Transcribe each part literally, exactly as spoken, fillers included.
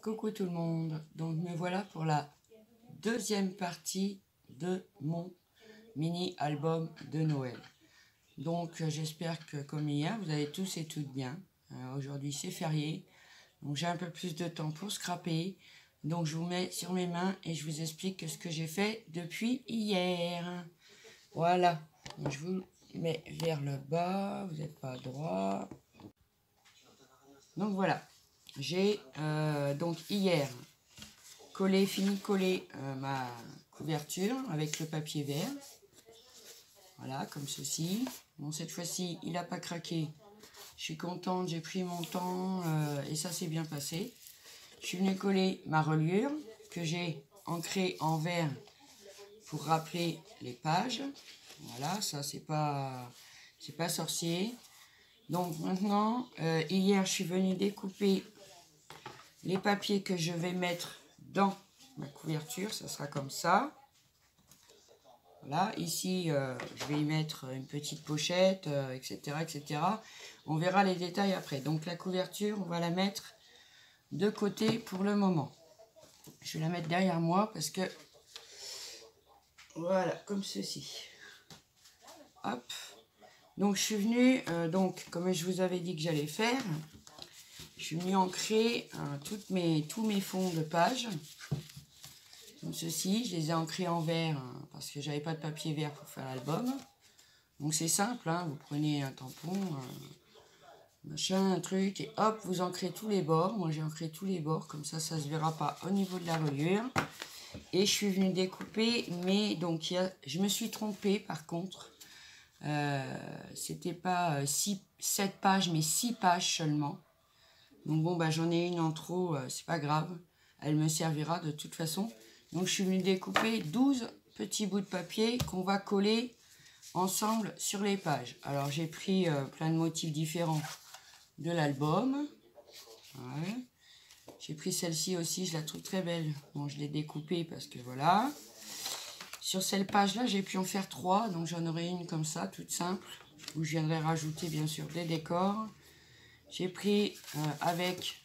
Coucou tout le monde, donc me voilà pour la deuxième partie de mon mini album de Noël. Donc j'espère que comme hier vous allez tous et toutes bien. Euh, Aujourd'hui c'est férié, donc j'ai un peu plus de temps pour scraper. Donc je vous mets sur mes mains et je vous explique ce que j'ai fait depuis hier. Voilà, donc, je vous mets vers le bas, vous n'êtes pas droit. Donc voilà, j'ai euh, donc hier collé, fini de coller euh, ma couverture avec le papier vert. Voilà, comme ceci. Bon, cette fois-ci, il n'a pas craqué. Je suis contente, j'ai pris mon temps euh, et ça s'est bien passé. Je suis venue coller ma reliure que j'ai ancrée en vert pour rappeler les pages. Voilà, ça c'est pas, c'est pas sorcier. Donc maintenant, euh, hier, je suis venue découper les papiers que je vais mettre dans ma couverture. Ça sera comme ça. Voilà, ici, euh, je vais y mettre une petite pochette, euh, et cetera, et cetera. On verra les détails après. Donc la couverture, on va la mettre de côté pour le moment. Je vais la mettre derrière moi parce que, voilà, comme ceci. Hop. Donc je suis venue, euh, donc comme je vous avais dit que j'allais faire, je suis venue ancrer euh, toutes mes, tous mes fonds de page. Comme ceci, je les ai ancrés en vert hein, parce que j'avais pas de papier vert pour faire l'album. Donc c'est simple, hein, vous prenez un tampon, un machin, un truc, et hop, vous ancrez tous les bords. Moi j'ai ancré tous les bords, comme ça, ça se verra pas au niveau de la reliure. Et je suis venue découper, mais donc y a, je me suis trompée par contre. Euh, C'était pas six, sept pages, mais six pages seulement. Donc bon, bah j'en ai une en trop, euh, c'est pas grave. Elle me servira de toute façon. Donc je suis venue découper douze petits bouts de papier qu'on va coller ensemble sur les pages. Alors j'ai pris euh, plein de motifs différents de l'album. Ouais. J'ai pris celle-ci aussi, je la trouve très belle. Bon, je l'ai découpée parce que voilà. Sur cette page-là, j'ai pu en faire trois. Donc j'en aurai une comme ça, toute simple, où je viendrai rajouter bien sûr des décors. J'ai pris euh, avec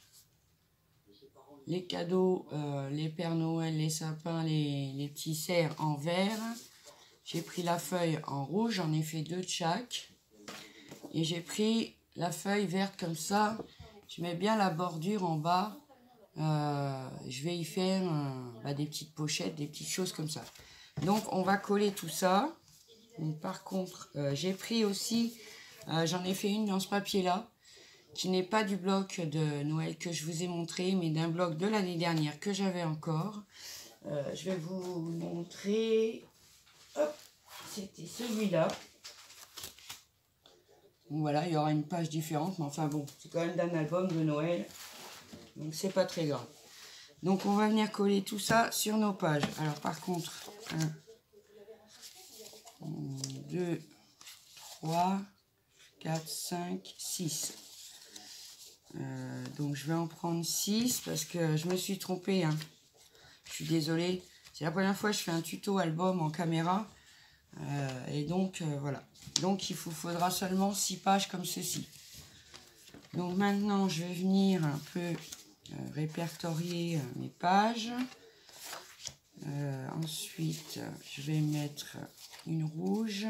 les cadeaux, euh, les Pères Noël, les sapins, les, les petits cerfs en vert. J'ai pris la feuille en rouge, j'en ai fait deux de chaque. Et j'ai pris la feuille verte comme ça. Je mets bien la bordure en bas. Euh, je vais y faire euh, bah, des petites pochettes, des petites choses comme ça. Donc on va coller tout ça. Donc, par contre, euh, j'ai pris aussi, euh, j'en ai fait une dans ce papier-là, qui n'est pas du bloc de Noël que je vous ai montré, mais d'un bloc de l'année dernière que j'avais encore. Euh, je vais vous montrer. Hop, c'était celui-là. Donc voilà, il y aura une page différente, mais enfin bon, c'est quand même d'un album de Noël, donc c'est pas très grave. Donc on va venir coller tout ça sur nos pages. Alors par contre, un, deux, trois, quatre, cinq, six. Euh, donc je vais en prendre six parce que je me suis trompée. Hein. Je suis désolée. C'est la première fois que je fais un tuto album en caméra. Euh, et donc euh, voilà. Donc il vous faudra seulement six pages comme ceci. Donc maintenant je vais venir un peu euh, répertorier euh, mes pages. Euh, ensuite je vais mettre une rouge.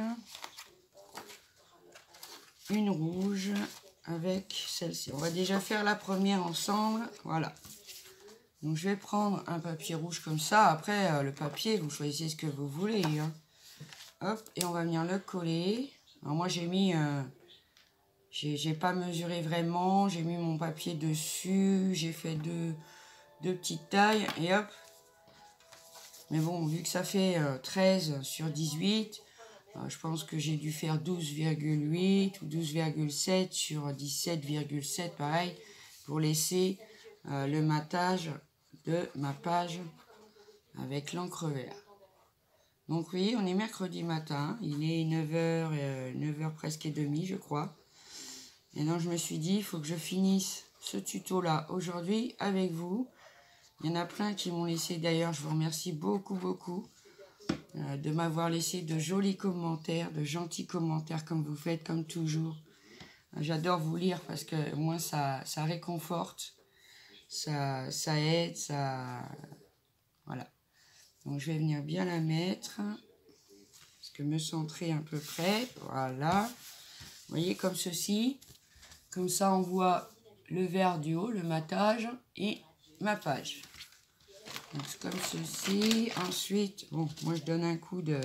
Une rouge avec celle-ci. On va déjà faire la première ensemble. Voilà. Donc je vais prendre un papier rouge comme ça. Après euh, le papier, vous choisissez ce que vous voulez. Hein. Hop, et on va venir le coller. Alors moi j'ai mis, euh, j'ai pas mesuré vraiment. J'ai mis mon papier dessus. J'ai fait deux, deux petites tailles et hop. Mais bon, vu que ça fait euh, treize sur dix-huit, euh, je pense que j'ai dû faire douze virgule huit ou douze virgule sept sur dix-sept virgule sept, pareil, pour laisser euh, le matage de ma page avec l'encre verte. Donc oui, on est mercredi matin, il est neuf heures, euh, neuf heures presque et demie, je crois. Et donc je me suis dit, il faut que je finisse ce tuto-là aujourd'hui avec vous. Il y en a plein qui m'ont laissé, d'ailleurs, je vous remercie beaucoup, beaucoup euh, de m'avoir laissé de jolis commentaires, de gentils commentaires comme vous faites, comme toujours. J'adore vous lire parce que moi, ça, ça réconforte. ça, ça aide, ça... Voilà. Donc, je vais venir bien la mettre. Parce que me centrer à peu près. Voilà. Vous voyez, comme ceci. Comme ça, on voit le vert du haut, le matage et ma page. Donc, c'est comme ceci. Ensuite, bon, moi, je donne un coup de...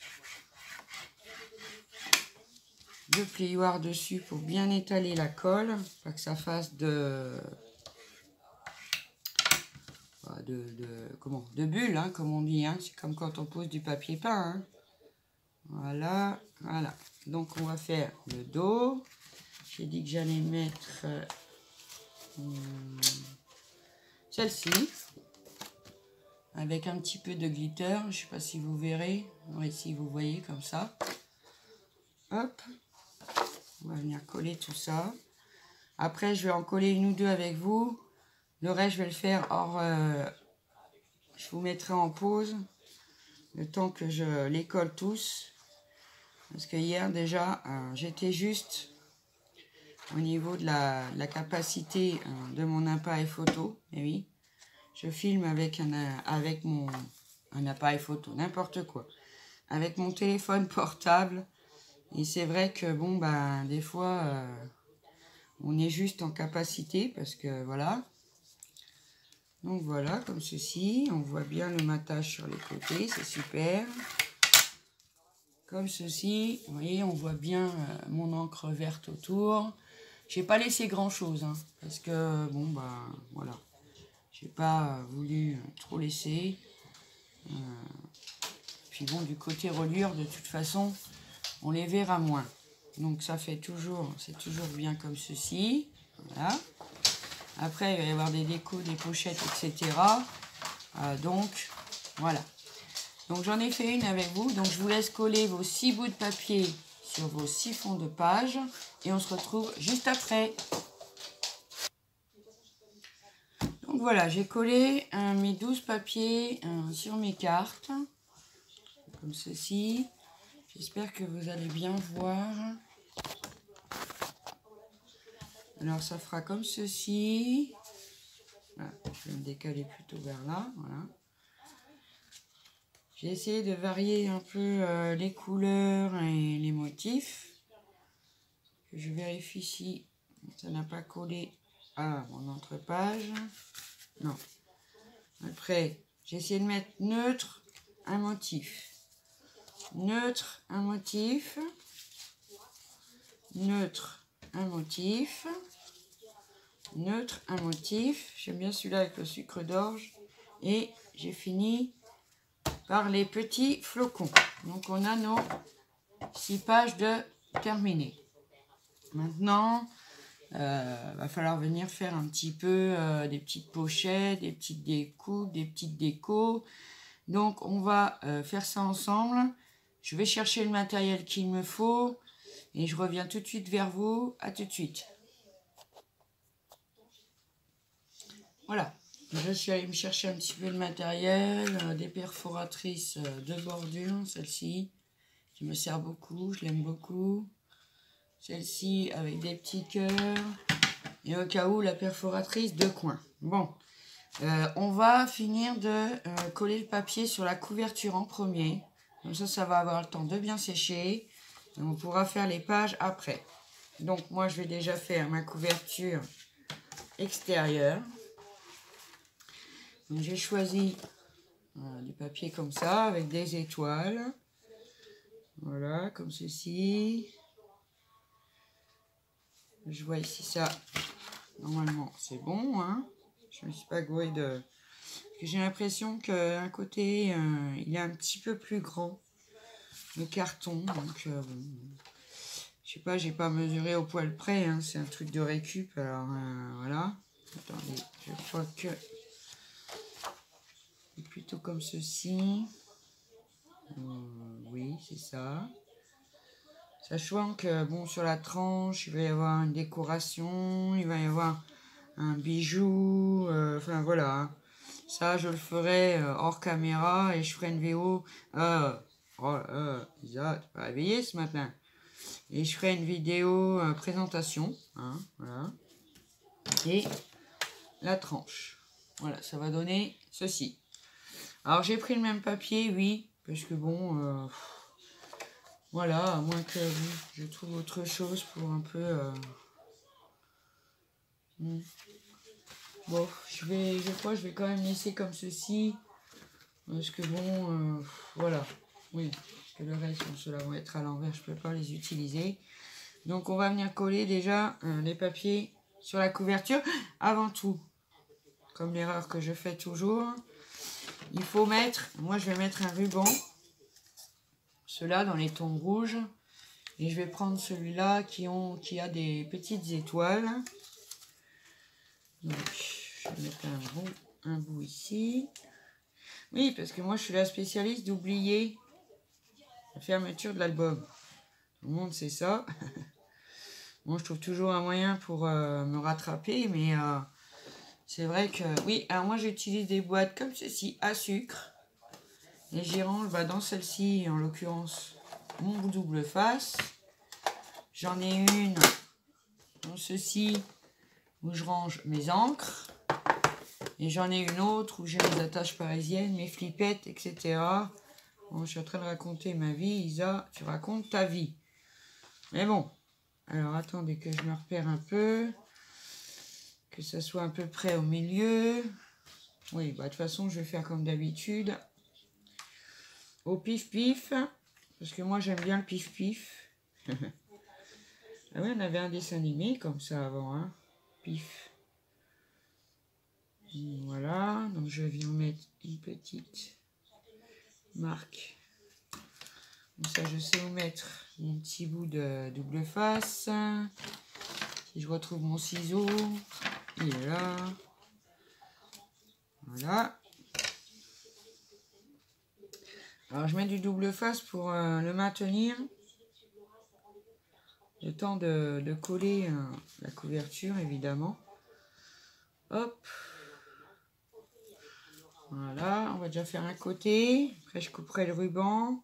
de plioir dessus pour bien étaler la colle, pas que ça fasse de de, de comment de bulles, hein, comme on dit, hein. C'est comme quand on pose du papier peint, hein. Voilà, voilà. Donc on va faire le dos. J'ai dit que j'allais mettre euh, hum, celle-ci avec un petit peu de glitter. Je sais pas si vous verrez. Oui, si vous voyez comme ça. Hop. On va venir coller tout ça. Après, je vais en coller une ou deux avec vous. Le reste, je vais le faire hors... Euh, je vous mettrai en pause. Le temps que je les colle tous. Parce que hier, déjà, euh, j'étais juste au niveau de la, de la capacité euh, de mon appareil photo. Et oui, je filme avec, un, avec mon un appareil photo, n'importe quoi. Avec mon téléphone portable. Et c'est vrai que, bon, ben, des fois... Euh, on est juste en capacité parce que voilà. Donc voilà, comme ceci. On voit bien le matage sur les côtés, c'est super. Comme ceci. Vous voyez, on voit bien euh, mon encre verte autour. J'ai pas laissé grand chose, hein, parce que bon, bah voilà. J'ai pas voulu trop laisser. Euh, puis bon, du côté reliure, de toute façon, on les verra moins. Donc ça fait toujours, c'est toujours bien comme ceci. Voilà. Après, il va y avoir des décos, des pochettes, et cetera. Euh, donc, voilà. Donc, j'en ai fait une avec vous. Donc, je vous laisse coller vos six bouts de papier sur vos six fonds de page. Et on se retrouve juste après. Donc, voilà, j'ai collé euh, mes douze papiers euh, sur mes cartes. Comme ceci. J'espère que vous allez bien voir. Alors, ça fera comme ceci. Voilà, je vais me décaler plutôt vers là. Voilà. J'ai essayé de varier un peu euh, les couleurs et les motifs. Je vérifie si ça n'a pas collé à mon entre-page. Non. Après, j'ai essayé de mettre neutre, un motif. Neutre, un motif. Neutre, un motif. Neutre, un motif. J'aime bien celui-là avec le sucre d'orge. Et j'ai fini par les petits flocons. Donc on a nos six pages de terminées. Maintenant, euh, va falloir venir faire un petit peu euh, des petites pochettes, des petites découpes, des petites décos. Donc on va euh, faire ça ensemble. Je vais chercher le matériel qu'il me faut et je reviens tout de suite vers vous. À tout de suite. Voilà. Je suis allée me chercher un petit peu de matériel, euh, des perforatrices euh, de bordure, celle-ci, qui me sert beaucoup, je l'aime beaucoup. Celle-ci avec des petits cœurs, et au cas où la perforatrice de coin. Bon, euh, on va finir de euh, coller le papier sur la couverture en premier. Comme ça, ça va avoir le temps de bien sécher, et on pourra faire les pages après. Donc moi, je vais déjà faire ma couverture extérieure. J'ai choisi voilà, du papier comme ça, avec des étoiles. Voilà, comme ceci. Je vois ici ça. Normalement, c'est bon. Hein. Je ne me suis pas gourée de... J'ai l'impression qu'un côté, euh, il est un petit peu plus grand. Le carton. Donc, euh, bon. Je sais pas, j'ai pas mesuré au poil près. Hein. C'est un truc de récup. Alors, euh, voilà. Attendez, je crois que... plutôt comme ceci. Euh, oui, c'est ça. Sachant que, bon, sur la tranche, il va y avoir une décoration, il va y avoir un bijou, euh, enfin voilà. Ça, je le ferai euh, hors caméra et je ferai une V O. Euh, oh, euh, Isa, tu pas réveillé ce matin. Et je ferai une vidéo euh, présentation. Hein, voilà. Et la tranche. Voilà, ça va donner ceci. Alors j'ai pris le même papier, oui, parce que bon, euh, voilà, à moins que oui, je trouve autre chose pour un peu... Euh, hmm. Bon, je vais, je crois que je vais quand même laisser comme ceci, parce que bon, euh, voilà, oui, parce que le reste, bon, ceux-là vont être à l'envers, je ne peux pas les utiliser. Donc on va venir coller déjà euh, les papiers sur la couverture. Avant tout, comme l'erreur que je fais toujours, il faut mettre, moi je vais mettre un ruban, ceux-là dans les tons rouges, et je vais prendre celui-là qui, ont, qui a des petites étoiles. Donc je vais mettre un, bon, un bout ici. Oui, parce que moi je suis la spécialiste d'oublier la fermeture de l'album. Tout le monde sait ça. Moi je trouve toujours un moyen pour euh, me rattraper, mais euh, c'est vrai que... Oui, alors moi j'utilise des boîtes comme ceci, à sucre. Et j'y range bah, dans celle-ci, en l'occurrence, mon double face. J'en ai une dans ceci, où je range mes encres. Et j'en ai une autre où j'ai mes attaches parisiennes, mes flippettes, et cetera. Bon, je suis en train de raconter ma vie. Isa, tu racontes ta vie. Mais bon, alors attendez que je me repère un peu. Que ça soit à peu près au milieu. Oui, bah de toute façon, je vais faire comme d'habitude. Au pif-pif. Parce que moi, j'aime bien le pif-pif. Ah oui, on avait un dessin animé comme ça avant, hein. Pif. Voilà, donc je viens mettre une petite marque. Comme ça, je sais où mettre mon petit bout de double face. Si je retrouve mon ciseau, il est là. Voilà. Alors, je mets du double face pour euh, le maintenir. Le temps de, de coller euh, la couverture, évidemment. Hop. Voilà, on va déjà faire un côté. Après, je couperai le ruban.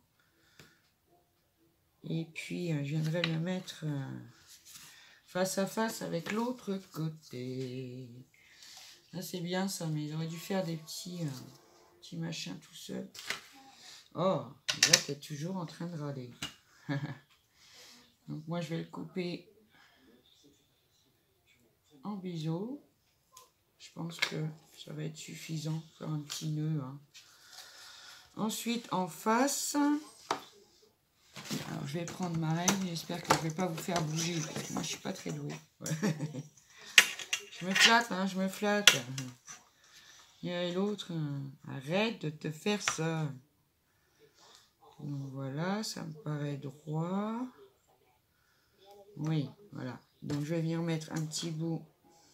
Et puis, euh, je viendrai le mettre euh, face à face avec l'autre côté. Là, c'est bien ça, mais il aurait dû faire des petits, euh, petits machins tout seul. Oh, là, t'es toujours en train de râler. Donc, moi, je vais le couper en biseau. Je pense que ça va être suffisant. Faire un petit nœud. Hein. Ensuite, en face... Alors, je vais prendre ma règle. J'espère que je ne vais pas vous faire bouger. Parce que moi, je suis pas très douée. Ouais. Je me flatte, hein, je me flatte. Et l'autre, arrête de te faire ça. Donc, voilà, ça me paraît droit. Oui, voilà. Donc, je vais venir mettre un petit bout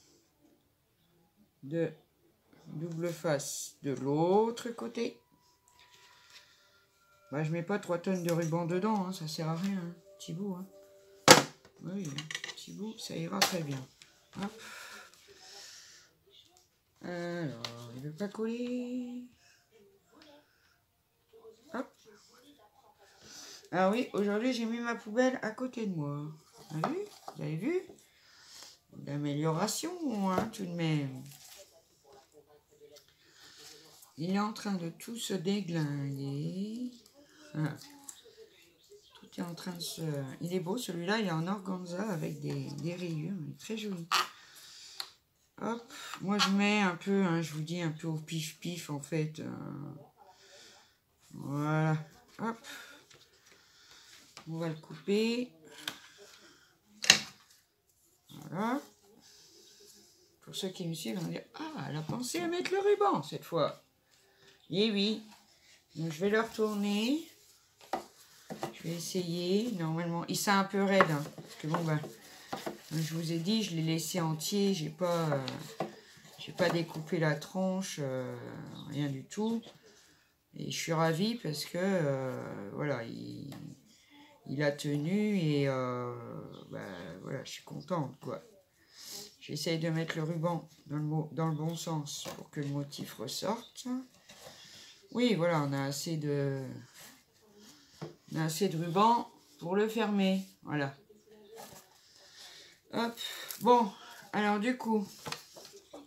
de double face de l'autre côté. Bah, je mets pas trois tonnes de ruban dedans, hein, ça sert à rien. Hein. Petit bout, hein. Oui, petit bout, ça ira très bien. Hop. Alors, il veut pas coller. Hop. Ah oui, aujourd'hui, j'ai mis ma poubelle à côté de moi. Vous avez vu? Vous avez vu? L'amélioration, hein, tout de même. Il est en train de tout se déglinguer. Ah. Tout est en train de se... Il est beau, celui-là, il est en organza avec des, des rayures. Il est très joli. Hop, moi je mets un peu, hein, je vous dis, un peu au pif-pif en fait. Euh, voilà, hop. On va le couper. Voilà. Pour ceux qui me suivent, on va dire, ah, elle a pensé à mettre le ruban cette fois. Et oui. Donc je vais le retourner. Je vais essayer. Normalement, il s'est un peu raide. Hein, parce que bon, ben, je vous ai dit, je l'ai laissé entier. J'ai pas... Euh, J'ai pas découpé la tronche, euh, rien du tout. Et je suis ravie parce que, euh, voilà, il, il a tenu et, euh, bah, voilà, je suis contente, quoi. J'essaye de mettre le ruban dans le, dans le bon sens pour que le motif ressorte. Oui, voilà, on a assez de, on a assez de ruban pour le fermer, voilà. Hop, bon, alors du coup...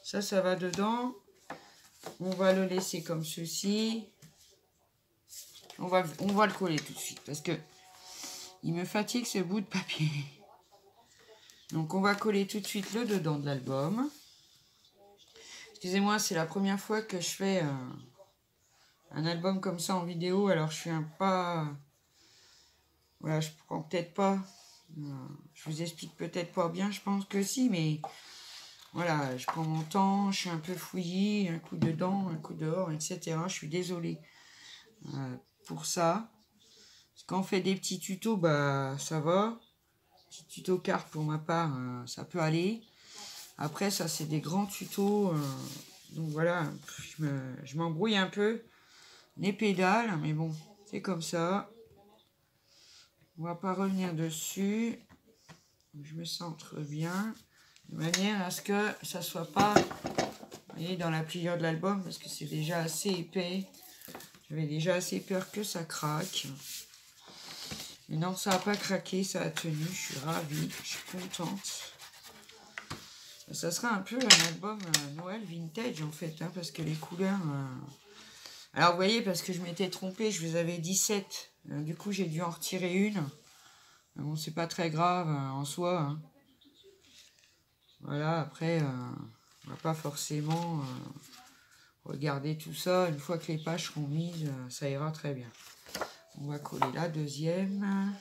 Ça, ça va dedans. On va le laisser comme ceci. On va, on va le coller tout de suite parce que il me fatigue ce bout de papier. Donc on va coller tout de suite le dedans de l'album. Excusez-moi, c'est la première fois que je fais euh, un album comme ça en vidéo. Alors je suis un pas... Voilà, je prends peut-être pas... Euh, je vous explique peut-être pas bien, je pense que si, mais... Voilà, je prends mon temps, je suis un peu fouillis, un coup dedans, un coup dehors, et cetera. Je suis désolée euh, pour ça. Parce qu'on fait des petits tutos, bah ça va. Petit tuto carte pour ma part, euh, ça peut aller. Après, ça c'est des grands tutos. Euh, donc voilà, je, me, je m'embrouille un peu. Les pédales, mais bon, c'est comme ça. On va pas revenir dessus. Je me centre bien. De manière à ce que ça soit pas, vous voyez, dans la pliure de l'album, parce que c'est déjà assez épais. J'avais déjà assez peur que ça craque. Mais non, ça n'a pas craqué, ça a tenu. Je suis ravie, je suis contente. Ça sera un peu un album euh, Noël vintage en fait, hein, parce que les couleurs... Euh... Alors vous voyez, parce que je m'étais trompée, je vous avais dit sept. Euh, du coup, j'ai dû en retirer une. Mais bon, c'est pas très grave euh, en soi. Hein. Voilà, après, euh, on va pas forcément euh, regarder tout ça. Une fois que les pages seront mises, euh, ça ira très bien. On va coller la deuxième.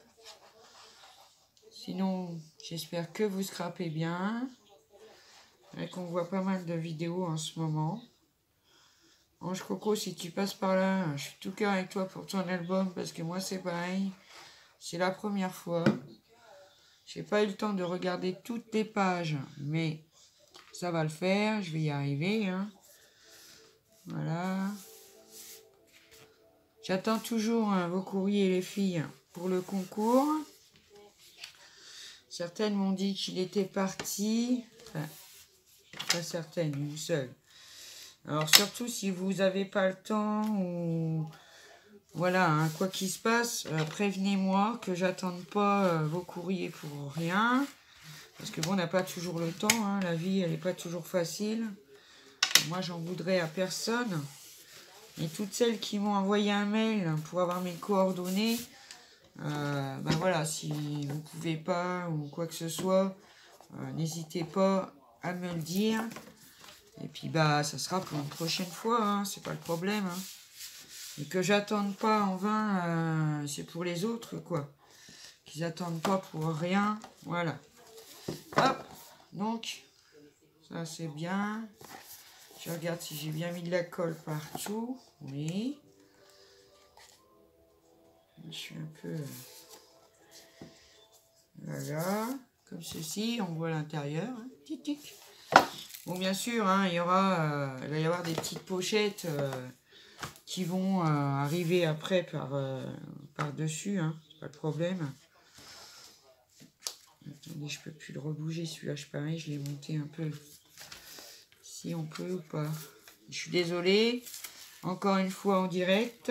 Sinon, j'espère que vous scrapez bien. Et qu'on voit pas mal de vidéos en ce moment. Ange Coco, si tu passes par là, je suis tout cœur avec toi pour ton album. Parce que moi, c'est pareil. C'est la première fois. J'ai pas eu le temps de regarder toutes les pages. Mais ça va le faire. Je vais y arriver. Hein. Voilà. J'attends toujours hein, vos courriers, les filles, pour le concours. Certaines m'ont dit qu'il était parti. Enfin, pas certaines, une seule. Alors, surtout si vous n'avez pas le temps ou... Voilà, hein, quoi qu'il se passe, euh, prévenez-moi que j'attende pas euh, vos courriers pour rien. Parce que bon, on n'a pas toujours le temps. Hein, la vie, elle n'est pas toujours facile. Moi, j'en voudrais à personne. Et toutes celles qui m'ont envoyé un mail pour avoir mes coordonnées, euh, ben voilà, si vous pouvez pas ou quoi que ce soit, euh, n'hésitez pas à me le dire. Et puis bah ça sera pour une prochaine fois, hein, c'est pas le problème. Hein. Et que j'attende pas en vain, euh, c'est pour les autres quoi. Qu'ils attendent pas pour rien, voilà. Hop, donc ça c'est bien. Je regarde si j'ai bien mis de la colle partout. Oui. Je suis un peu... Voilà. Comme ceci. On voit l'intérieur. Hein. Tic, tic. Bon, bien sûr, hein, il y aura... Euh, il va y avoir des petites pochettes euh, qui vont euh, arriver après par, euh, par dessus. Hein. C'est pas le problème. Attendez, je peux plus le rebouger. Celui-là, je pareil, je l'ai monté un peu. Si on peut ou pas. Je suis désolée. Encore une fois en direct.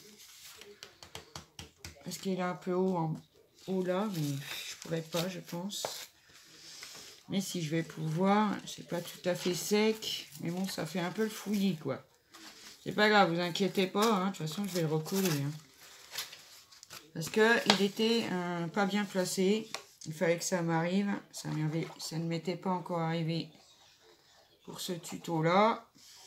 Parce qu'il est un peu haut, en haut là, mais je pourrais pas, je pense. Mais si je vais pouvoir, c'est pas tout à fait sec. Mais bon, ça fait un peu le fouillis, quoi. C'est pas grave, vous inquiétez pas. Hein, de toute façon, je vais le recoller. Hein. Parce que il était euh, pas bien placé. Il fallait que ça m'arrive. Ça, ça ne m'était pas encore arrivé pour ce tuto-là.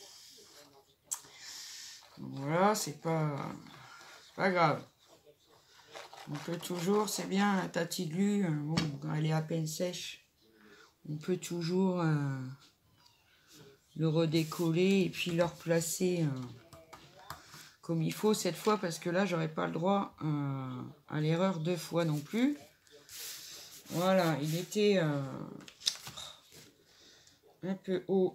Voilà, c'est pas, c'est pas grave. On peut toujours, c'est bien, la tati de glu, bon, quand elle est à peine sèche, on peut toujours euh, le redécoller et puis le replacer euh, comme il faut cette fois, parce que là, j'aurais pas le droit euh, à l'erreur deux fois non plus. Voilà, il était euh, un peu haut.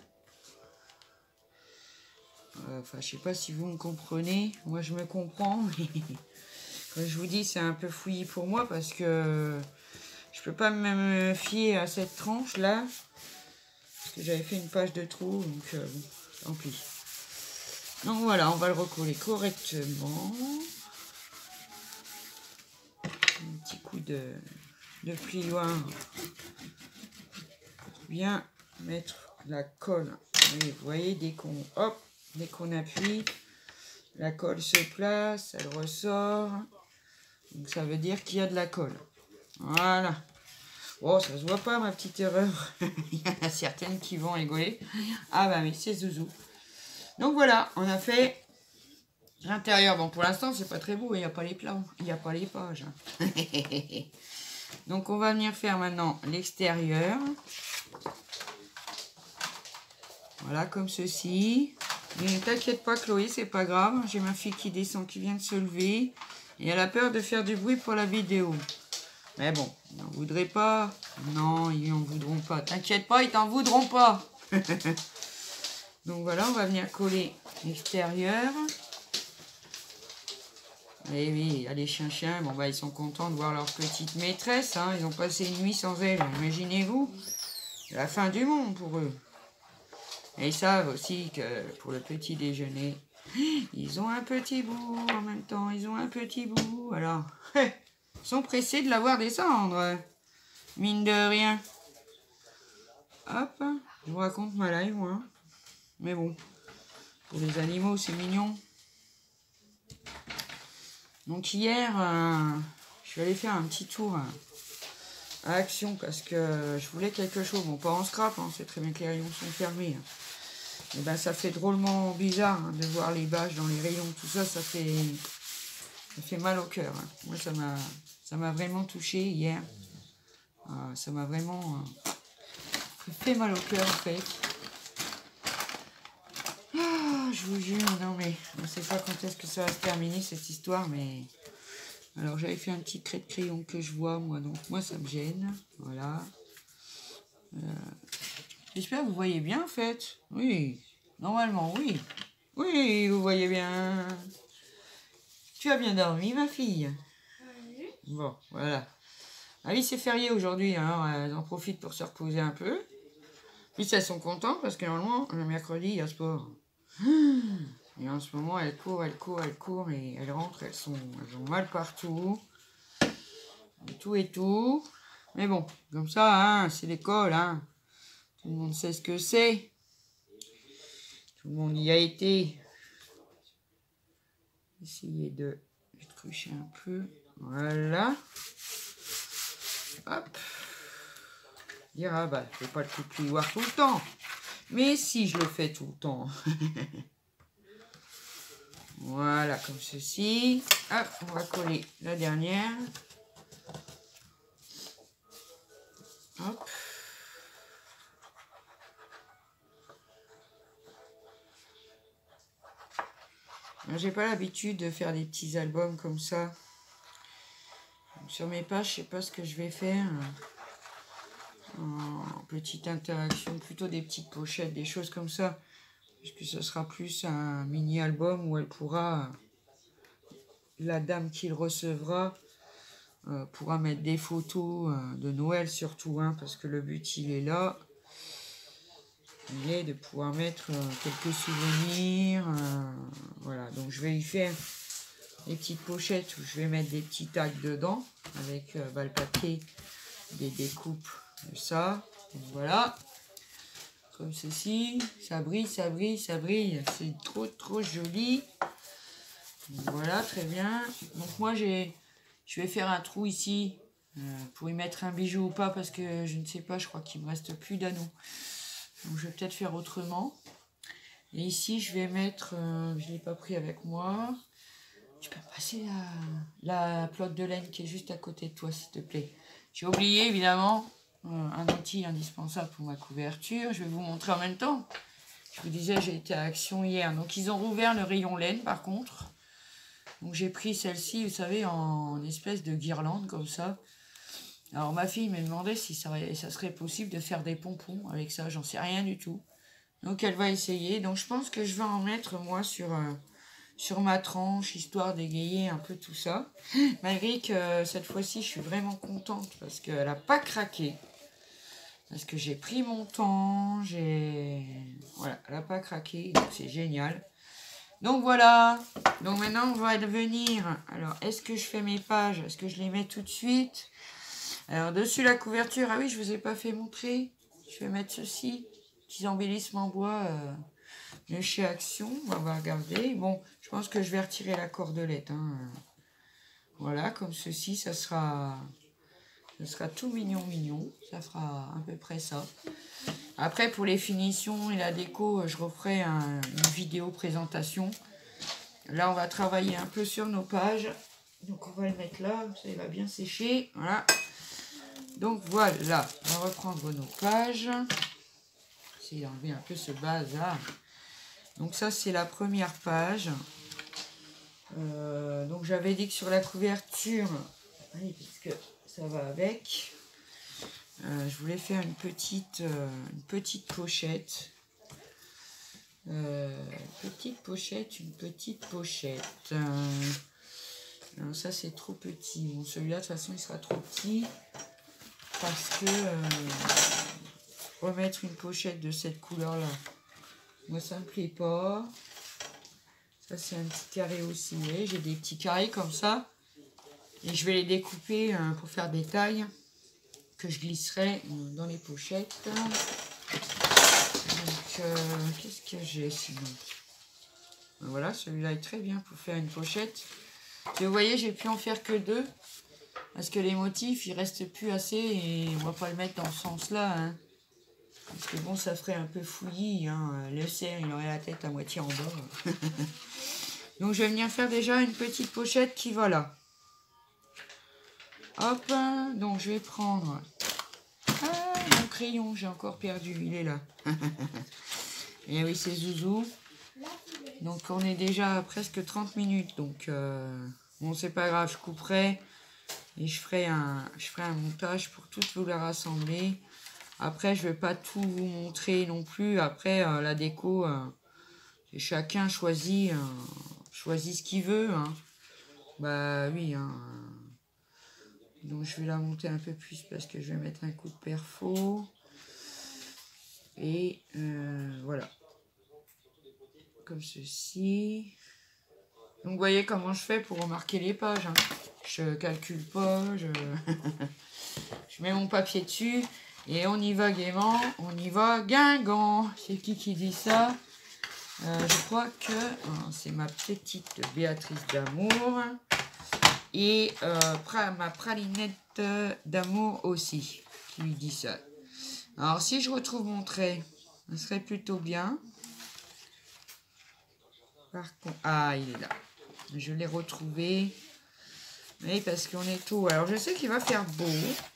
Enfin, je sais pas si vous me comprenez. Moi, je me comprends, mais comme je vous dis, c'est un peu fouillis pour moi parce que je peux pas me fier à cette tranche là. Parce que j'avais fait une page de trou, donc euh, bon, tant pis. Donc voilà, on va le recoller correctement. Un petit coup de, de plioir pour bien mettre la colle. Oui, vous voyez, dès qu'on hop, dès qu'on appuie, la colle se place, elle ressort. Donc ça veut dire qu'il y a de la colle. Voilà. Oh, ça se voit pas ma petite erreur. Il y en a certaines qui vont rigoler. Ah bah mais c'est zouzou. Donc voilà, on a fait l'intérieur. Bon, pour l'instant, c'est pas très beau. Il n'y a pas les plans. Il n'y a pas les pages. Donc on va venir faire maintenant l'extérieur. Voilà, comme ceci. Ne t'inquiète pas Chloé, c'est pas grave. J'ai ma fille qui descend, qui vient de se lever. Et elle a peur de faire du bruit pour la vidéo. Mais bon, ils n'en voudraient pas. Non, ils n'en voudront pas. T'inquiète pas, ils t'en voudront pas. Donc voilà, on va venir coller l'extérieur. Et oui, les chiens-chiens, bon bah ils sont contents de voir leur petite maîtresse. Hein. Ils ont passé une nuit sans elle, imaginez-vous. C'est la fin du monde pour eux. Et ils savent aussi que pour le petit déjeuner, ils ont un petit bout en même temps. Ils ont un petit bout. Alors, ils sont pressés de la voir descendre. Mine de rien. Hop, je vous raconte ma live, moi. Mais bon, pour les animaux, c'est mignon. Donc hier, euh, je suis allée faire un petit tour à Action parce que je voulais quelque chose. Bon, pas en scrap, hein, c'est très bien que les rayons sont fermés. Et ben, ça fait drôlement bizarre hein, de voir les bâches dans les rayons, tout ça, ça fait, ça fait mal au cœur. Hein. Moi, ça m'a, ça m'a vraiment touché hier. Euh, ça m'a vraiment euh, fait mal au cœur, en fait. Ah, je vous jure, non mais, on ne sait pas quand est-ce que ça va se terminer cette histoire, mais... Alors, j'avais fait un petit trait de crayon que je vois, moi, donc moi, ça me gêne. Voilà. Euh, J'espère que vous voyez bien, en fait. Oui, normalement, oui. Oui, vous voyez bien. Tu as bien dormi, ma fille? Oui. Bon, voilà. Alice, c'est férié aujourd'hui, alors elles en profitent pour se reposer un peu. Puis elles sont contentes parce que normalement, le mercredi, il y a sport. Et en ce moment, elles courent, elles courent, elles courent et elles rentrent, elles, sont, elles ont mal partout. Et tout et tout. Mais bon, comme ça, hein, c'est l'école, hein. Tout le monde sait ce que c'est. Tout le monde y a été. Essayer de trucher un peu. Voilà. Hop. Dire, ah bah, je fais pas le coup de plioir tout le temps. Mais si je le fais tout le temps. Voilà, comme ceci. Hop, on va coller la dernière. Hop. J'ai pas l'habitude de faire des petits albums comme ça. Sur mes pages, je sais pas ce que je vais faire. En petite interaction, plutôt des petites pochettes, des choses comme ça. Puisque ce sera plus un mini-album où elle pourra, la dame qui le recevra, euh, pourra mettre des photos euh, de Noël surtout, hein, parce que le but il est là. Il est de pouvoir mettre euh, quelques souvenirs. Euh, voilà, donc je vais y faire des petites pochettes où je vais mettre des petits tags dedans avec euh, bah, le papier, des découpes de ça. Donc, voilà, comme ceci, ça brille, ça brille, ça brille, c'est trop trop joli. Donc, voilà, très bien. Donc moi j'ai, je vais faire un trou ici euh, pour y mettre un bijou ou pas parce que je ne sais pas, je crois qu'il me reste plus d'anneaux. Donc je vais peut-être faire autrement. Et ici je vais mettre, euh, je l'ai pas pris avec moi. Tu peux me passer la, la pelote de laine qui est juste à côté de toi, s'il te plaît. J'ai oublié, évidemment, euh, un outil indispensable pour ma couverture. Je vais vous montrer en même temps. Je vous disais, j'ai été à Action hier. Donc, ils ont rouvert le rayon laine, par contre. Donc, j'ai pris celle-ci, vous savez, en espèce de guirlande, comme ça. Alors, ma fille me demandait si ça, ça serait possible de faire des pompons avec ça. J'en sais rien du tout. Donc, elle va essayer. Donc, je pense que je vais en mettre, moi, sur... Euh, sur ma tranche, histoire d'égayer un peu tout ça. Malgré que euh, cette fois-ci, je suis vraiment contente parce qu'elle n'a pas craqué. Parce que j'ai pris mon temps, j'ai... Voilà, elle n'a pas craqué, donc c'est génial. Donc voilà, donc maintenant on va venir... Alors, est-ce que je fais mes pages? Est-ce que je les mets tout de suite? Alors, dessus la couverture, ah oui, je ne vous ai pas fait montrer. Je vais mettre ceci. petits embellissements en bois euh, de chez Action. On va regarder. Bon, je pense que je vais retirer la cordelette. Hein. Voilà, comme ceci, ça sera, ça sera tout mignon, mignon. Ça fera à peu près ça. Après, pour les finitions et la déco, je referai un, une vidéo présentation. Là, on va travailler un peu sur nos pages. Donc, on va le mettre là. Ça, il va bien sécher. Voilà. Donc, voilà. On va reprendre nos pages. Essayer d'enlever un peu ce bazar. Donc, ça, c'est la première page. Euh, donc, j'avais dit que sur la couverture, allez, puisque ça va avec, euh, je voulais faire une petite, euh, une petite pochette. Euh, petite pochette, une petite pochette. Euh, non, ça c'est trop petit. Bon, celui-là de toute façon il sera trop petit parce que euh, remettre une pochette de cette couleur-là, moi ça me plaît pas. Ça c'est un petit carré aussi. Vous voyez, j'ai des petits carrés comme ça et je vais les découper euh, pour faire des tailles que je glisserai dans les pochettes. Donc, euh, qu'est-ce que j'ai sinon? Voilà, celui-là est très bien pour faire une pochette. Et vous voyez, j'ai pu en faire que deux. Parce que les motifs, il reste plus assez et on va pas le mettre dans ce sens-là. Hein. Parce que bon, ça ferait un peu fouillis. Hein. Le cerf, il aurait la tête à moitié en bas. Donc, je vais venir faire déjà une petite pochette qui va là. Hop, donc je vais prendre... Ah, mon crayon, j'ai encore perdu, il est là. Et oui, c'est Zouzou. Donc on est déjà à presque trente minutes. Donc euh, bon, c'est pas grave, je couperai et je ferai un, je ferai un montage pour toutes vous les rassembler. Après, je vais pas tout vous montrer non plus. Après, euh, la déco, euh, chacun choisit, euh, choisit ce qu'il veut. Hein. Bah oui, hein. Donc je vais la monter un peu plus parce que je vais mettre un coup de perfo. Et euh, voilà. Comme ceci. Donc vous voyez comment je fais pour remarquer les pages. Hein. Je calcule pas. Je... je mets mon papier dessus. Et on y va gaiement. On y va guingant. C'est qui qui dit ça? euh, Je crois que euh, c'est ma petite Béatrice d'amour. Et euh, ma pralinette d'amour aussi, qui lui dit ça. Alors, si je retrouve mon trait, ça serait plutôt bien. Par contre, ah, il est là. Je l'ai retrouvé. Oui, parce qu'on est tôt. Alors, je sais qu'il va faire beau.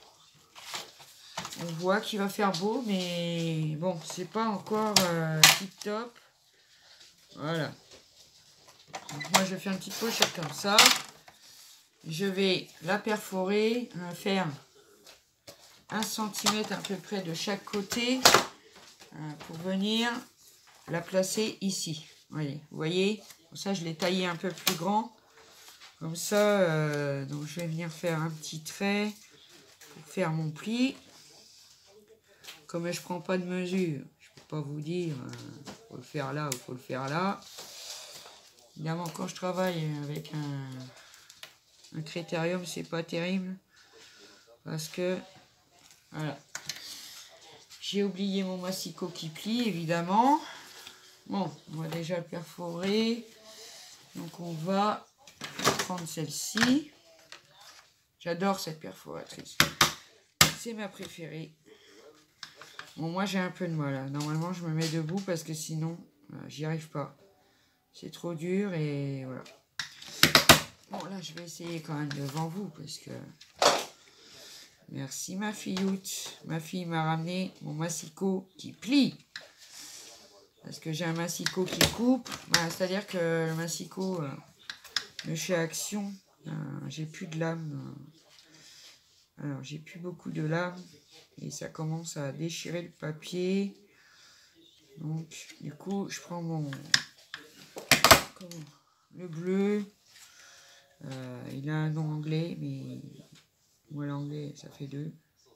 On voit qu'il va faire beau, mais bon, c'est pas encore euh, tip top. Voilà. Donc, moi, je fais une petite pochette comme ça. Je vais la perforer, euh, faire un centimètre à peu près de chaque côté euh, pour venir la placer ici. Voyez, vous voyez, comme ça je l'ai taillé un peu plus grand. Comme ça, euh, donc je vais venir faire un petit trait pour faire mon pli. Comme je prends pas de mesure, je peux pas vous dire, euh, faut le faire là ou faut le faire là. Évidemment, quand je travaille avec un Un critérium, c'est pas terrible. Parce que, voilà. J'ai oublié mon massicot qui plie, évidemment. Bon, on va déjà le perforer. Donc, on va prendre celle-ci. J'adore cette perforatrice. C'est ma préférée. Bon, moi, j'ai un peu de mal. Là. Normalement, je me mets debout parce que sinon, euh, j'y arrive pas. C'est trop dur et voilà. Bon, là, je vais essayer quand même devant vous, parce que... Merci, ma filloute. Ma fille m'a ramené mon massicot qui plie. Parce que j'ai un massicot qui coupe. Voilà, c'est-à-dire que le massicot euh, de chez Action, euh, j'ai plus de lame. Euh, alors, j'ai plus beaucoup de lame. Et ça commence à déchirer le papier. Donc, du coup, je prends mon... Comment, le bleu. Euh, il a un nom anglais, mais moi l'anglais ça fait deux.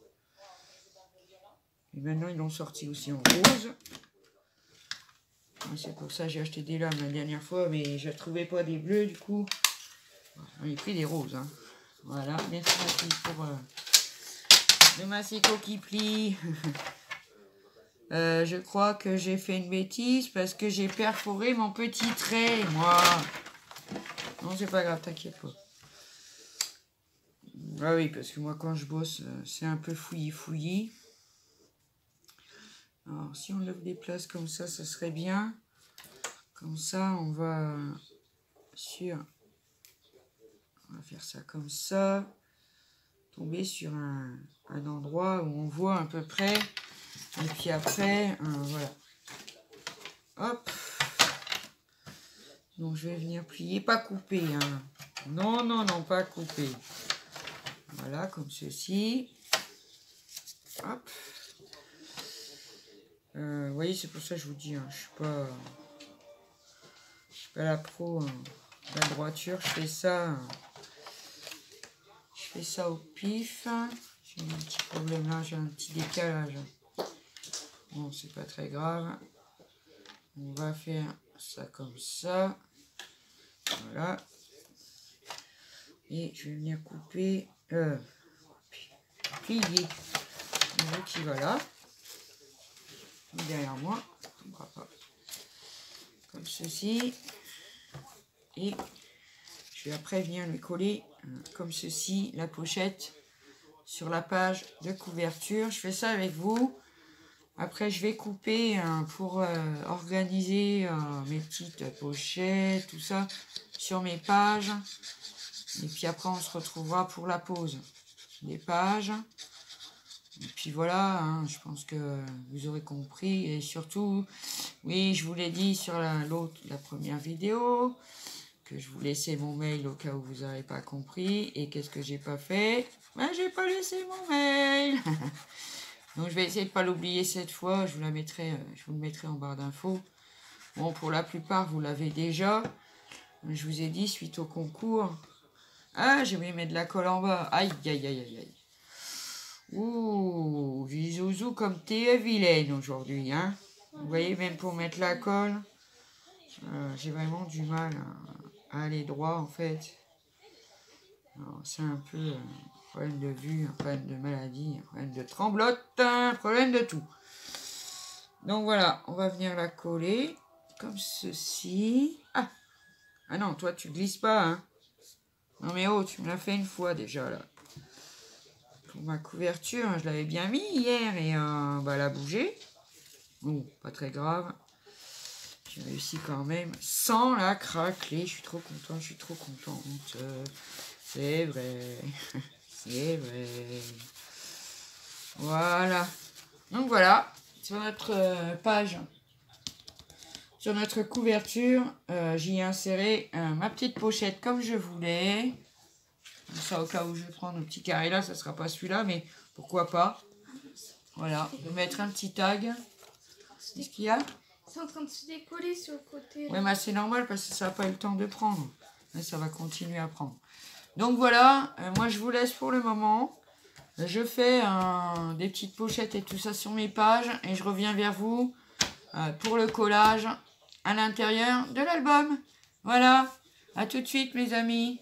Et maintenant ils l'ont sorti aussi en rose. C'est pour ça que j'ai acheté des lames la dernière fois, mais je ne trouvais pas des bleus du coup. J'en ai pris des roses. Hein. Voilà, merci ma fille pour euh, le massicot qui plie. Euh, je crois que j'ai fait une bêtise parce que j'ai perforé mon petit trait, moi. Non, c'est pas grave, t'inquiète pas. Ah oui, parce que moi, quand je bosse, c'est un peu fouillis-fouillis. Alors, si on le déplace comme ça, ça serait bien. Comme ça, on va sur... On va faire ça comme ça. Tomber sur un, un endroit où on voit à peu près. Et puis après, euh, voilà. Hop. Donc, je vais venir plier. Pas couper, hein. Non, non, non, pas couper. Voilà, comme ceci. Hop. Euh, vous voyez, c'est pour ça que je vous dis, hein, je suis pas... Je suis pas la pro hein, de la droiture. Je fais ça... Hein. Je fais ça au pif. J'ai un petit problème là, j'ai un petit décalage. Bon, c'est pas très grave. On va faire ça comme ça. Voilà. Et je vais venir couper, euh, plier le bout qui va là. Derrière moi. On ne pas. Comme ceci. Et je vais après venir lui coller euh, comme ceci la pochette sur la page de couverture. Je fais ça avec vous. Après, je vais couper euh, pour euh, organiser euh, mes petites pochettes, tout ça, sur mes pages. Et puis après, on se retrouvera pour la pause des pages. Et puis voilà, hein, je pense que vous aurez compris. Et surtout, oui, je vous l'ai dit sur la, l'autre, la première vidéo, que je vous laissais mon mail au cas où vous n'avez pas compris. Et qu'est-ce que j'ai pas fait? Ben, j'ai pas laissé mon mail. Donc je vais essayer de ne pas l'oublier cette fois. Je vous la mettrai, je vous le mettrai en barre d'infos. Bon, pour la plupart, vous l'avez déjà. Je vous ai dit, suite au concours. Ah, j'ai oublié de mettre de la colle en bas. Aïe, aïe, aïe, aïe, aïe. Ouh, Zouzou, comme t'es vilaine aujourd'hui, hein. Vous voyez, même pour mettre la colle, euh, j'ai vraiment du mal à, à aller droit, en fait. C'est un peu... Euh, problème de vue, un problème de maladie, un problème de tremblote, un problème de tout. Donc voilà, on va venir la coller comme ceci. Ah, ah non, toi tu glisses pas, hein. Non mais oh, tu me l'as fait une fois déjà là. Pour ma couverture, je l'avais bien mis hier et euh, bah, elle a bougé. Bon, pas très grave. J'ai réussi quand même sans la craquer. Je suis trop content, je suis trop contente. Euh, C'est vrai. C'est vrai. Voilà. Donc voilà, sur notre euh, page, sur notre couverture, euh, j'y ai inséré euh, ma petite pochette comme je voulais. Comme ça, au cas où je vais prendre le petit carré là, ça sera pas celui-là, mais pourquoi pas. Voilà, je vais mettre un petit tag. Qu'est-ce qu'il y a? C'est en train de se décoller sur le côté. Oui, mais c'est normal parce que ça n'a pas eu le temps de prendre. Mais ça va continuer à prendre. Donc voilà, euh, moi je vous laisse pour le moment. Je fais euh, des petites pochettes et tout ça sur mes pages. Et je reviens vers vous euh, pour le collage à l'intérieur de l'album. Voilà, à tout de suite mes amis.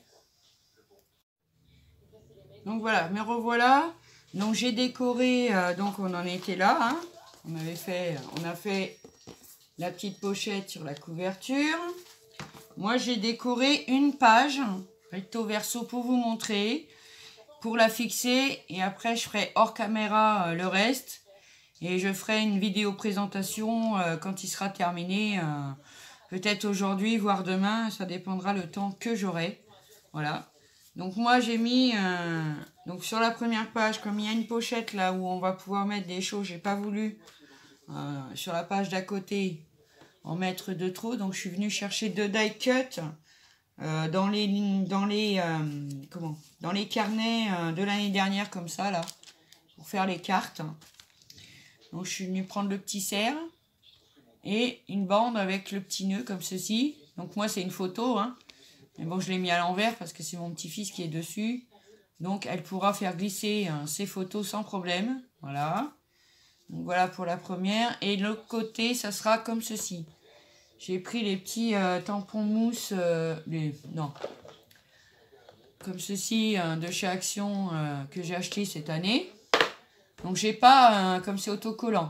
Donc voilà, me revoilà. Donc j'ai décoré, euh, donc on en était là. Hein. On avait fait, on a fait la petite pochette sur la couverture. Moi j'ai décoré une page, recto verso pour vous montrer. Pour la fixer et après je ferai hors caméra euh, le reste et je ferai une vidéo présentation euh, quand il sera terminé, euh, peut-être aujourd'hui voire demain, ça dépendra le temps que j'aurai. Voilà, donc moi j'ai mis euh, donc sur la première page, comme il y a une pochette là où on va pouvoir mettre des choses, j'ai pas voulu euh, sur la page d'à côté en mettre de trop, donc je suis venue chercher deux die cut. Euh, dans les dans les euh, comment dans les carnets euh, de l'année dernière comme ça là pour faire les cartes. Donc je suis venue prendre le petit cerf et une bande avec le petit nœud comme ceci. Donc moi c'est une photo hein. Mais bon je l'ai mis à l'envers parce que c'est mon petit-fils qui est dessus. Donc elle pourra faire glisser euh, ses photos sans problème. Voilà. Donc voilà pour la première et de l'autre côté ça sera comme ceci. J'ai pris les petits euh, tampons mousse, euh, les, non, comme ceci, euh, de chez Action, euh, que j'ai acheté cette année. Donc j'ai pas, euh, comme c'est autocollant.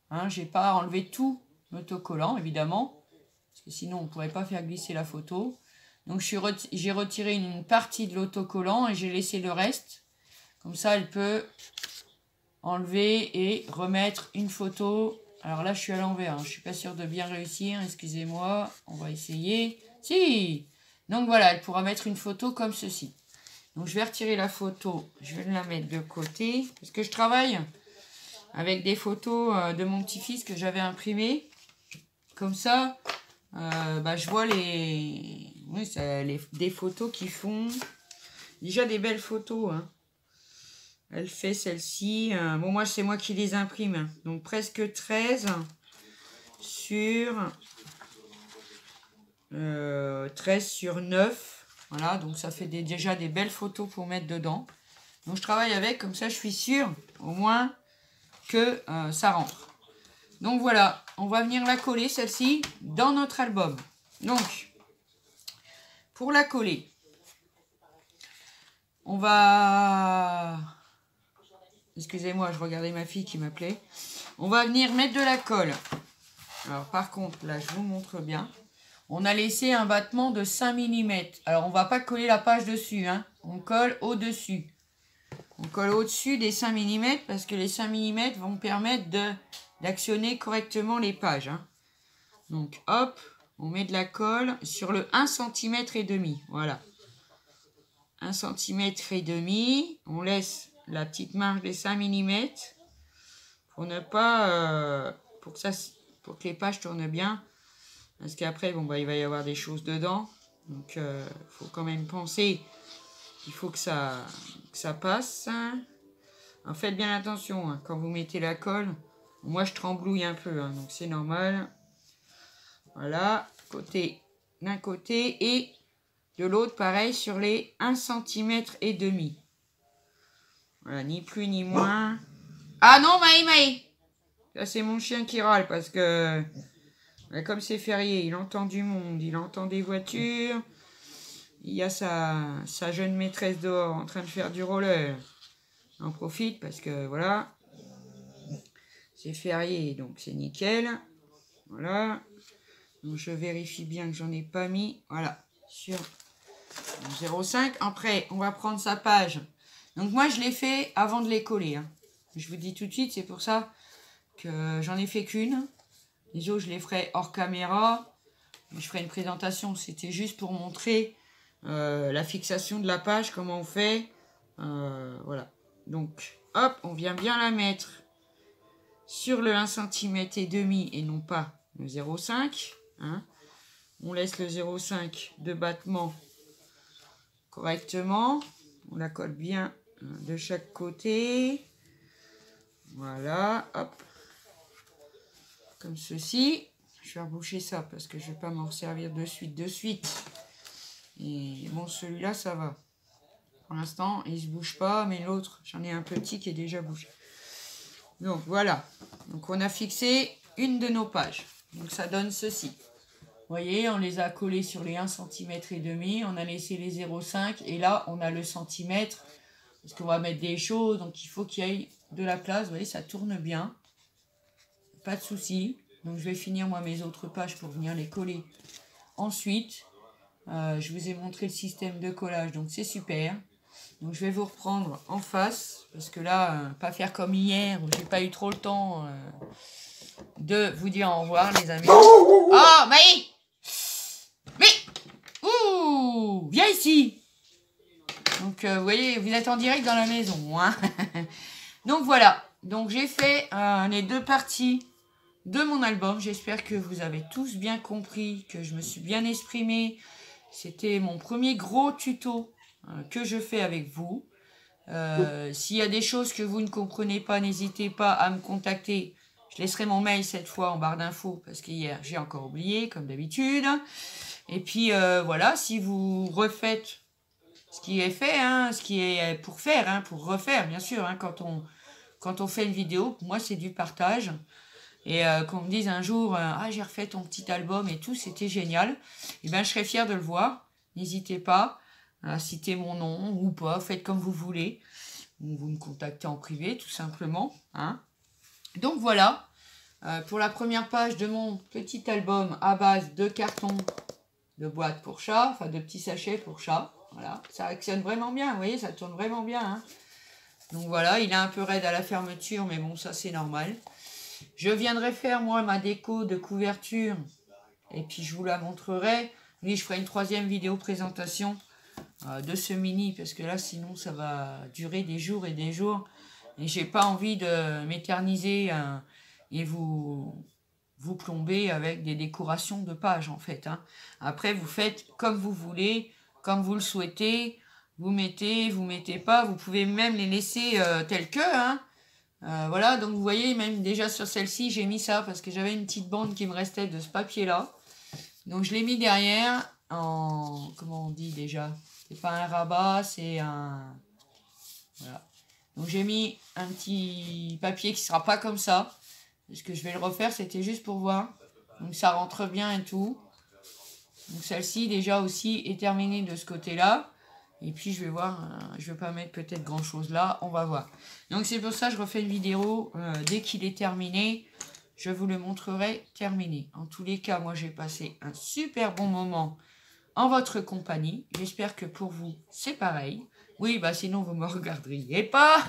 Hein, j'ai pas enlevé tout l'autocollant, évidemment. Parce que sinon, on ne pourrait pas faire glisser la photo. Donc, j'ai reti retiré une partie de l'autocollant et j'ai laissé le reste. Comme ça, elle peut enlever et remettre une photo. Alors là, je suis à l'envers. Hein. Je suis pas sûre de bien réussir. Excusez-moi. On va essayer. Si! Donc voilà, elle pourra mettre une photo comme ceci. Donc, je vais retirer la photo. Je vais la mettre de côté. Parce que je travaille avec des photos de mon petit-fils que j'avais imprimées. Comme ça, euh, bah, je vois les... Oui, ça, les... des photos qui font... Déjà des belles photos. Hein. Elle fait celle-ci. Euh, bon, moi, c'est moi qui les imprime. Donc, presque treize sur... Euh, treize sur neuf. Voilà, donc ça fait des, déjà des belles photos pour mettre dedans. Donc, je travaille avec. Comme ça, je suis sûre, au moins, que euh, ça rentre. Donc, voilà. On va venir la coller, celle-ci, dans notre album. Donc, pour la coller, on va... Excusez-moi, je regardais ma fille qui m'appelait. On va venir mettre de la colle. Alors, par contre, là, je vous montre bien. On a laissé un battement de cinq millimètres. Alors, on ne va pas coller la page dessus. Hein. On colle au-dessus. On colle au-dessus des cinq millimètres parce que les cinq millimètres vont permettre de, d'actionner correctement les pages. Hein. Donc, hop, on met de la colle sur le un centimètre et demi. Voilà. un centimètre et demi. On laisse la petite marge des cinq millimètres pour ne pas... Euh, pour, que ça, pour que les pages tournent bien. Parce qu'après, bon, bah, il va y avoir des choses dedans. Donc, il euh, faut quand même penser qu'il faut que ça, que ça passe. En faites bien attention, hein, quand vous mettez la colle. Moi, je tremblouille un peu, hein, donc c'est normal. Voilà, côté d'un côté et de l'autre, pareil, sur les un centimètre et demi. Voilà, ni plus ni moins. Ah non, Maï, Maï! Ça, c'est mon chien qui râle parce que... Comme c'est férié, il entend du monde, il entend des voitures. Il y a sa, sa jeune maîtresse dehors en train de faire du roller. On profite parce que voilà, c'est férié, donc c'est nickel. Voilà. Donc je vérifie bien que j'en ai pas mis. Voilà, sur zéro virgule cinq. Après, on va prendre sa page. Donc moi, je l'ai fait avant de les coller. Hein. Je vous dis tout de suite, c'est pour ça que j'en ai fait qu'une. Les autres, je les ferai hors caméra. Je ferai une présentation. C'était juste pour montrer euh, la fixation de la page, comment on fait. Euh, voilà. Donc, hop, on vient bien la mettre sur le un centimètre et demi et non pas le zéro virgule cinq. Hein. On laisse le zéro virgule cinq de battement correctement. On la colle bien de chaque côté. Voilà, hop. Comme ceci. Je vais reboucher ça parce que je ne vais pas m'en servir de suite, de suite. Et bon, celui-là, ça va. Pour l'instant, il ne se bouge pas, mais l'autre, j'en ai un petit qui est déjà bougé. Donc, voilà. Donc, on a fixé une de nos pages. Donc, ça donne ceci. Vous voyez, on les a collés sur les un centimètre et demi. On a laissé les zéro virgule cinq. Et là, on a le centimètre. Parce qu'on va mettre des choses. Donc, il faut qu'il y ait de la place. Vous voyez, ça tourne bien. Pas de souci. Donc, je vais finir, moi, mes autres pages pour venir les coller. Ensuite, euh, je vous ai montré le système de collage. Donc, c'est super. Donc, je vais vous reprendre en face. Parce que là, euh, pas faire comme hier, où j'ai pas eu trop le temps euh, de vous dire au revoir, les amis. Oh, Maï! Mais! Ouh! Viens ici! Donc, euh, vous voyez, vous êtes en direct dans la maison. Hein. Donc, voilà. Donc, j'ai fait euh, les deux parties de mon album. J'espère que vous avez tous bien compris, que je me suis bien exprimée. C'était mon premier gros tuto euh, que je fais avec vous. Euh, S'il y a des choses que vous ne comprenez pas, n'hésitez pas à me contacter. Je laisserai mon mail cette fois en barre d'infos parce qu'hier j'ai encore oublié comme d'habitude. Et puis euh, voilà, si vous refaites ce qui est fait, hein, ce qui est pour faire, hein, pour refaire bien sûr, hein, quand, on, quand on fait une vidéo, pour moi c'est du partage. Et euh, qu'on me dise un jour, euh, ah j'ai refait ton petit album et tout, c'était génial. Et bien je serais fière de le voir. N'hésitez pas à citer mon nom ou pas, faites comme vous voulez. Ou vous me contactez en privé tout simplement. Hein. Donc voilà, euh, pour la première page de mon petit album à base de carton de boîte pour chat, enfin de petits sachets pour chat. Voilà, ça actionne vraiment bien, vous voyez, ça tourne vraiment bien. Hein. Donc voilà, il est un peu raide à la fermeture, mais bon, ça c'est normal. Je viendrai faire, moi, ma déco de couverture, et puis je vous la montrerai. Oui, je ferai une troisième vidéo présentation euh, de ce mini, parce que là, sinon, ça va durer des jours et des jours. Et j'ai pas envie de m'éterniser euh, et vous, vous plomber avec des décorations de pages, en fait. Hein. Après, vous faites comme vous voulez, comme vous le souhaitez. Vous mettez, vous mettez pas. Vous pouvez même les laisser euh, tels que, hein. Euh, voilà, donc vous voyez, même déjà sur celle-ci, j'ai mis ça parce que j'avais une petite bande qui me restait de ce papier-là. Donc je l'ai mis derrière en... Comment on dit déjà? C'est pas un rabat, c'est un... Voilà. Donc j'ai mis un petit papier qui sera pas comme ça. Parce que je vais le refaire, c'était juste pour voir. Donc ça rentre bien et tout. Donc celle-ci déjà aussi est terminée de ce côté-là. Et puis je vais voir, euh, je vais pas mettre peut-être grand chose là, on va voir. Donc c'est pour ça que je refais une vidéo, euh, dès qu'il est terminé, je vous le montrerai terminé. En tous les cas, moi j'ai passé un super bon moment en votre compagnie. J'espère que pour vous c'est pareil. Oui, bah sinon vous me regarderiez pas.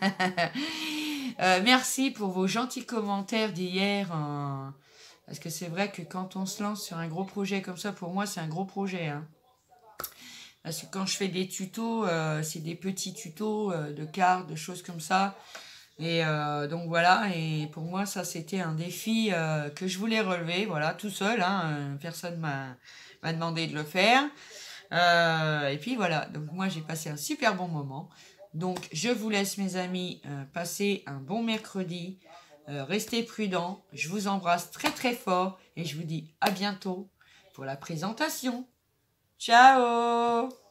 euh, merci pour vos gentils commentaires d'hier. Euh, parce que c'est vrai que quand on se lance sur un gros projet comme ça, pour moi c'est un gros projet, hein. Parce que quand je fais des tutos, euh, c'est des petits tutos euh, de cartes, de choses comme ça. Et euh, donc voilà, et pour moi, ça, c'était un défi euh, que je voulais relever, voilà, tout seul. Hein, personne m'a m'a demandé de le faire. Euh, et puis voilà, donc moi, j'ai passé un super bon moment. Donc, je vous laisse, mes amis, euh, passer un bon mercredi. Euh, restez prudents. Je vous embrasse très, très fort. Et je vous dis à bientôt pour la présentation. Ciao!